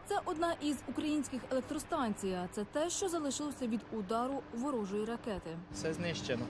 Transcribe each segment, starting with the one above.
Це одна із українських електростанцій, а це те, що залишилося від удару ворожої ракети. Все знищено.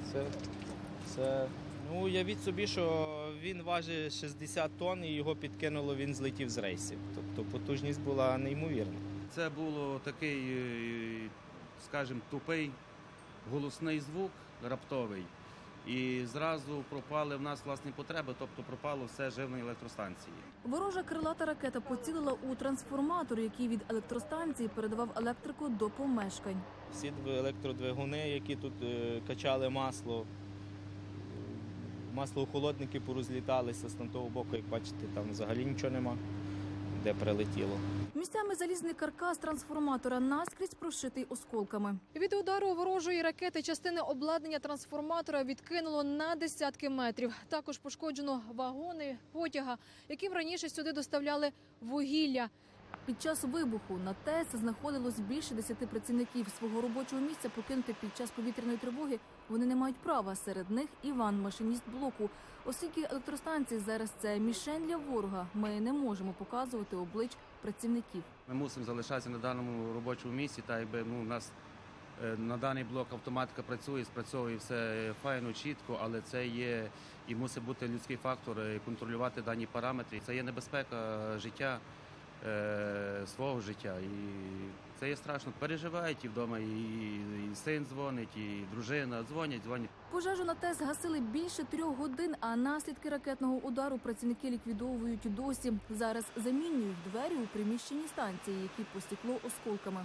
Уявіть собі, що він важить 60 тонн і його підкинуло, він злетів з рейсів. Тобто потужність була неймовірна. Це було такий, скажімо, тупий голосний звук, раптовий. І зразу пропали в нас власні потреби, тобто пропало все живлення електростанції. Ворожа крилата ракета поцілила у трансформатор, який від електростанції передавав електрику до помешкань. Всі електродвигуни, які тут качали масло, маслохолодники порозліталися з того боку, як бачите, там взагалі нічого нема, де прилетіло. Місцями залізний каркас трансформатора наскрізь прошитий осколками. Від удару ворожої ракети частини обладнання трансформатора відкинуло на десятки метрів. Також пошкоджено вагони потяга, яким раніше сюди доставляли вугілля. Під час вибуху на ТЕС знаходилось більше 10 працівників. Свого робочого місця покинути під час повітряної тривоги вони не мають права. Серед них Іван, машиніст блоку. Оскільки електростанції зараз це мішень для ворога, ми не можемо показувати облич працівників. Ми мусимо залишатися на даному робочому місці, та якби у нас на даний блок автоматика працює, спрацьовує все файно, чітко, але це є і мусить бути людський фактор, контролювати дані параметри. Це є небезпека життя. Свого життя. І це є страшно. Переживають і вдома, і син дзвонить, і дружина дзвонять. Пожежу на ТЕС гасили більше 3 годин, а наслідки ракетного удару працівники ліквідовують досі. Зараз замінюють двері у приміщенні станції, які посікло осколками.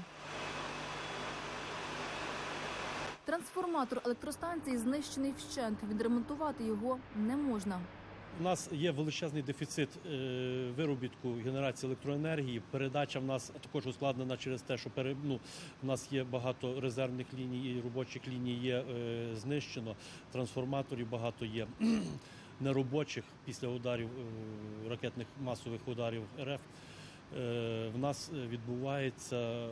Трансформатор електростанції знищений вщент. Відремонтувати його не можна. У нас є величезний дефіцит виробітку генерації електроенергії. Передача в нас також ускладнена через те, що у нас є багато резервних ліній і робочих ліній є знищено. Трансформаторів багато є неробочих після ударів, ракетних масових ударів РФ. В нас відбувається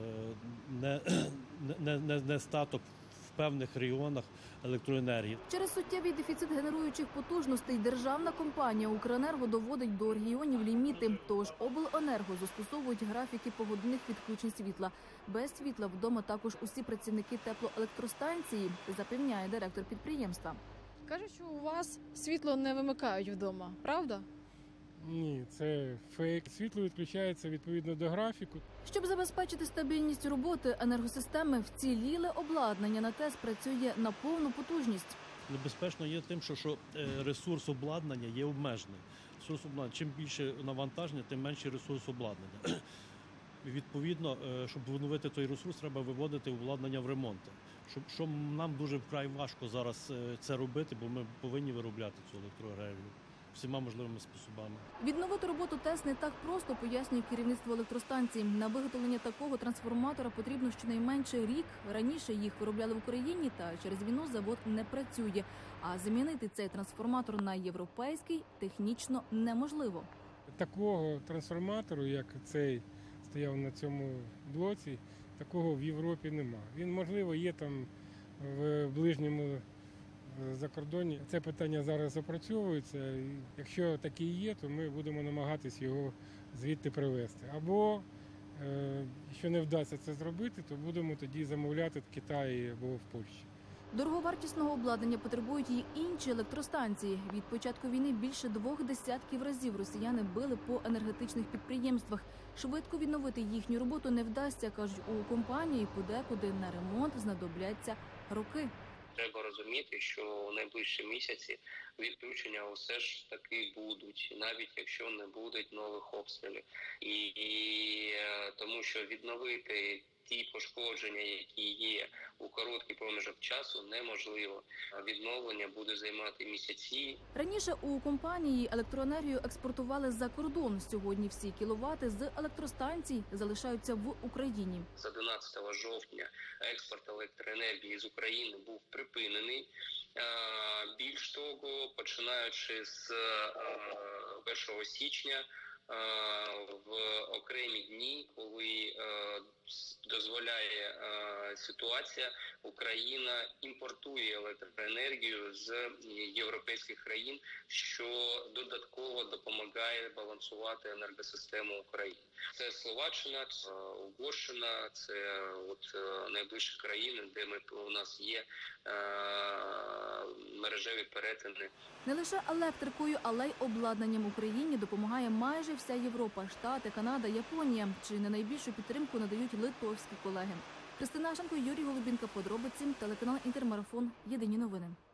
нестаток в певних регіонах електроенергії. Через суттєвий дефіцит генеруючих потужностей державна компанія «Укренерго» доводить до регіонів ліміти. Тож обленерго застосовують графіки погодинних відключень світла. Без світла вдома також усі працівники теплоелектростанції, запевняє директор підприємства. Кажуть, що у вас світло не вимикають вдома, правда? Ні, це фейк. Світло відключається відповідно до графіку. Щоб забезпечити стабільність роботи енергосистеми, вціліле обладнання на ТЕС працює на повну потужність. Небезпечно є тим, що ресурс обладнання є обмежений. Чим більше навантаження, тим менший ресурс обладнання. Відповідно, щоб відновити той ресурс, треба виводити обладнання в ремонти. Що нам дуже вкрай важко зараз це робити, бо ми повинні виробляти цю електроенергію всіма можливими способами. Відновити роботу ТЕС не так просто, пояснює керівництво електростанції. На виготовлення такого трансформатора потрібно щонайменше рік. Раніше їх виробляли в Україні, та через війну завод не працює. А замінити цей трансформатор на європейський технічно неможливо. Такого трансформатору, як цей стояв на цьому блоці, такого в Європі нема. Він, можливо, є там в ближньому закордоні. Це питання зараз опрацьовується. І якщо такий є, то ми будемо намагатись його звідти привезти. Або, якщо не вдасться це зробити, то будемо тоді замовляти в Китаї або в Польщі. Дороговартісного обладнання потребують і інші електростанції. Від початку війни більше 2 десятків разів росіяни били по енергетичних підприємствах. Швидко відновити їхню роботу не вдасться, кажуть у компанії. Подекуди на ремонт знадобляться роки. Треба розуміти, що в найближчі місяці відключення все ж таки будуть, навіть якщо не будуть нових обстрілів. І тому що відновити ті пошкодження, які є у короткий проміжок часу, неможливо. Відновлення буде займати місяці. Раніше у компанії електроенергію експортували за кордон. Сьогодні всі кіловати з електростанцій залишаються в Україні. З 11 жовтня експорт електроенергії з України був припинений. Більш того, починаючи з 1 січня, в окремі дні, коли дозволяє ситуація. Україна імпортує електроенергію з європейських країн, що додатково допомагає балансувати енергосистему України. Це Словаччина, це Угорщина, це найближчі країни, де у нас є мережеві перетини. Не лише електрикою, але й обладнанням Україні допомагає майже вся Європа, Штати, Канада, Японія. Чи не найбільшу підтримку надають литовські колеги. Христина Ашенко, Юрій Голубінка. Подробиці. Телеканал Інтермарафон. Єдині новини.